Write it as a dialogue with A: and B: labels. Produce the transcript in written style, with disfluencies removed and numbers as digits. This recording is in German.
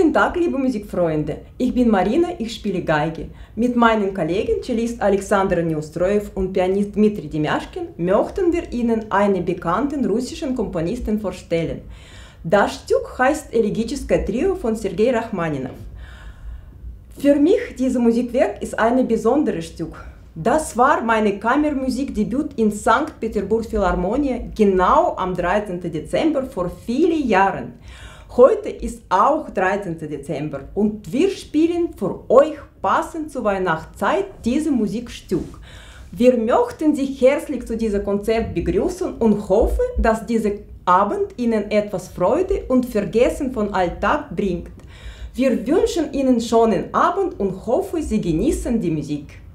A: Guten Tag, liebe Musikfreunde. Ich bin Marina, ich spiele Geige. Mit meinen Kollegen, Cellist Alexander Neustroev und Pianist Dmitri Demjaschkin, möchten wir Ihnen einen bekannten russischen Komponisten vorstellen. Das Stück heißt Elegisches Trio von Sergei Rachmaninow. Für mich dieses Musikwerk ist ein besonderes Stück. Das war mein Kammermusikdebüt in St. Petersburg Philharmonie genau am 13. Dezember vor vielen Jahren. Heute ist auch 13. Dezember und wir spielen für euch passend zur Weihnachtszeit dieses Musikstück. Wir möchten Sie herzlich zu diesem Konzert begrüßen und hoffen, dass dieser Abend Ihnen etwas Freude und Vergessen von Alltag bringt. Wir wünschen Ihnen einen schönen Abend und hoffen, Sie genießen die Musik.